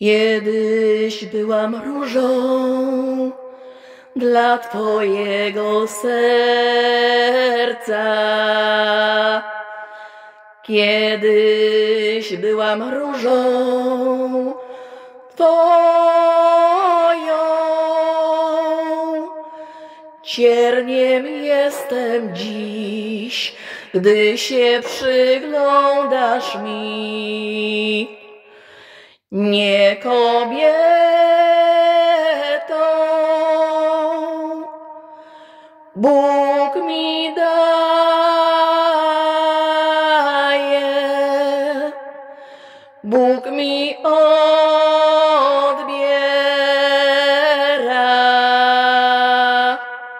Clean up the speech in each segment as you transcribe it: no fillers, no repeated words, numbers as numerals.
Kiedyś byłam różą dla Twojego serca. Kiedyś byłam różą Twoją. Cierniem jestem dziś, gdy się przyglądasz mi. Nie kobietą, Bóg mi daje, Bóg mi odbiera.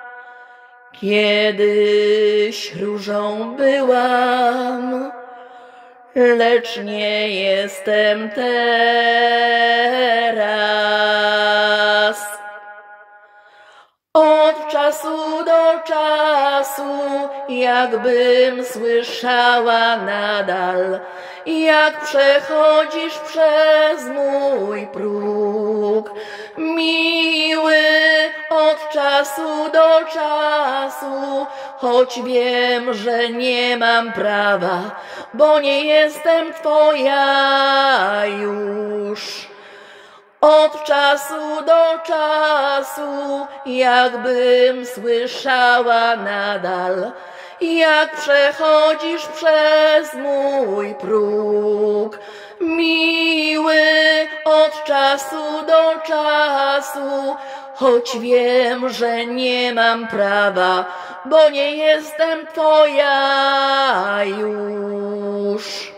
Kiedyś różą byłam, lecz nie jestem teraz. Od czasu do czasu, jakbym słyszała nadal, jak przechodzisz przez mój próg. Miły, od czasu do czasu, choć wiem, że nie mam prawa, bo nie jestem Twoja już. Od czasu do czasu, jakbym słyszała nadal, jak przechodzisz przez mój próg. Miły, od czasu do czasu, choć wiem, że nie mam prawa, bo nie jestem Twoja już.